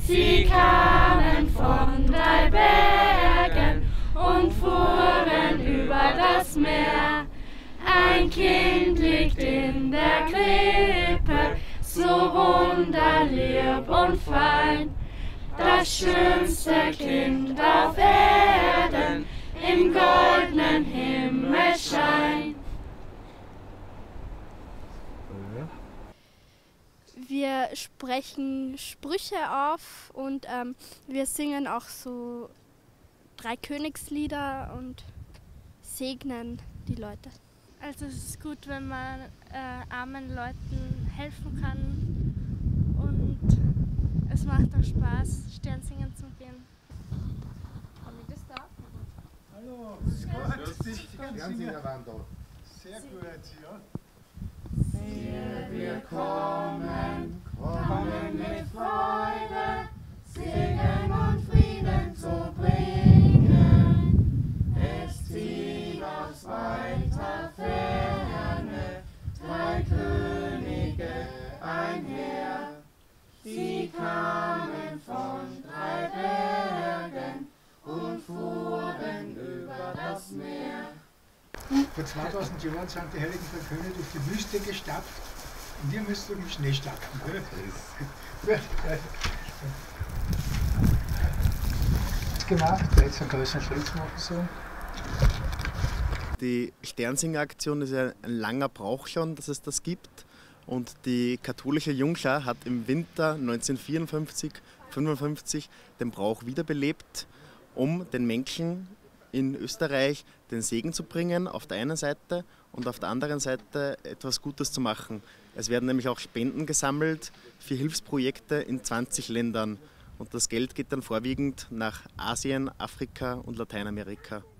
Sie kamen von 3 Bergen und fuhren über das Meer. Ein Kind liegt in der Krippe, so wunderlieb und fein. Das schönste Kind auf Erden, im goldenen Himmel scheint. Wir sprechen Sprüche auf und wir singen auch so 3 Königslieder und segnen die Leute. Also es ist gut, wenn man armen Leuten helfen kann und es macht auch Spaß, Sternsingen zu gehen. Hallo, die Sternsinger waren da. Sehr gut, ja. Wir kommen mit Freude, Segen und Frieden zu bringen. Es ziehen aus weiter Ferne 3 Könige einher. Sie kamen von 3 Bergen und fuhren über das Meer. Vor 2000 Jahren sind die heiligen 3 Könige durch die Wüste gestapft und ihr müsst durch den Schnee stapfen. Gut. Gemacht, jetzt einen größeren Schritt zu machen. So. Die Sternsinger-Aktion ist ja ein langer Brauch schon, dass es das gibt. Und die katholische Jungschar hat im Winter 1954/55 den Brauch wiederbelebt, um den Menschen in Österreich den Segen zu bringen auf der einen Seite und auf der anderen Seite etwas Gutes zu machen. Es werden nämlich auch Spenden gesammelt für Hilfsprojekte in 20 Ländern und das Geld geht dann vorwiegend nach Asien, Afrika und Lateinamerika.